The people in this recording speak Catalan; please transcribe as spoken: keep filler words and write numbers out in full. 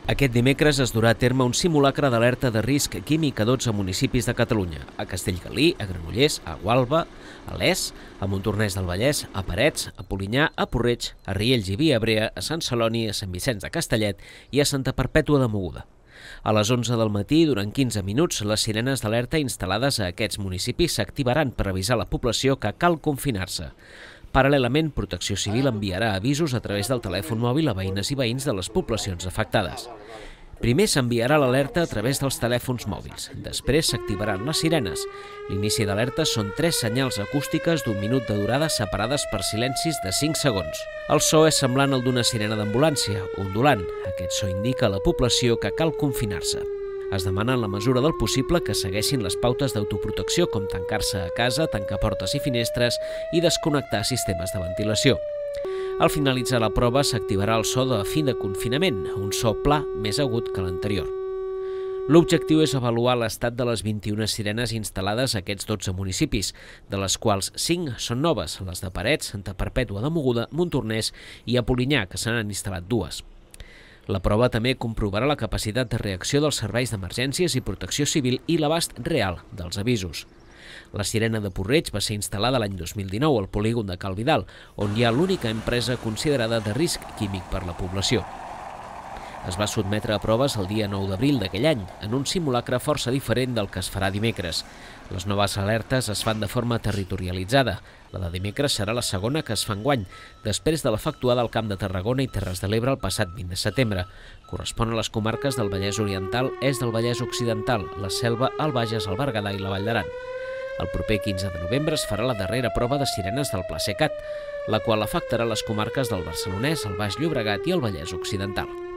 Aquest dimecres es durà a terme un simulacre d'alerta de risc químic a dotze municipis de Catalunya, a Castellgalí, a Granollers, a Gualba, a Les, a Montornès del Vallès, a Parets, a Polinyà, a Porreig, a Riells i Viabrea, a Sant Celoni, a Sant Vicenç de Castellet i a Santa Perpètua de Mogoda. A les onze del matí, durant quinze minuts, les sirenes d'alerta instal·lades a aquests municipis s'activaran per avisar la població que cal confinar-se. Paral·lelament, Protecció Civil enviarà avisos a través del telèfon mòbil a veïnes i veïns de les poblacions afectades. Primer s'enviarà l'alerta a través dels telèfons mòbils. Després s'activaran les sirenes. L'inici d'alerta són tres senyals acústiques d'un minut de durada separades per silencis de cinc segons. El so és semblant al d'una sirena d'ambulància, ondulant. Aquest so indica a la població que cal confinar-se. Es demana en la mesura del possible que segueixin les pautes d'autoprotecció, com tancar-se a casa, tancar portes i finestres i desconnectar sistemes de ventilació. Al finalitzar la prova s'activarà el so de fi de confinament, un so pla més agut que l'anterior. L'objectiu és avaluar l'estat de les vint-i-una sirenes instal·lades a aquests dotze municipis, de les quals cinc són noves, les de Parets, Santa Perpètua de Mogoda, Montornès i a Polinyà, que se n'han instal·lat dues. La prova també comprovarà la capacitat de reacció dels serveis d'emergències i protecció civil i l'abast real dels avisos. La sirena de Porreig va ser instal·lada l'any dos mil dinou al polígon de Cal Vidal, on hi ha l'única empresa considerada de risc químic per la població. Es va sotmetre a proves el dia nou d'abril d'aquell any, en un simulacre força diferent del que es farà dimecres. Les noves alertes es fan de forma territorialitzada. La de dimecres serà la segona que es fa enguany, després de l'efectuada al Camp de Tarragona i Terres de l'Ebre el passat vint de setembre. Correspon a les comarques del Vallès Oriental, est del Vallès Occidental, la Selva, el Bages, el Berguedà i la Vall d'Aran. El proper quinze de novembre es farà la darrera prova de sirenes del Pla Secat, la qual afectarà les comarques del Barcelonès, el Baix Llobregat i el Vallès Occidental.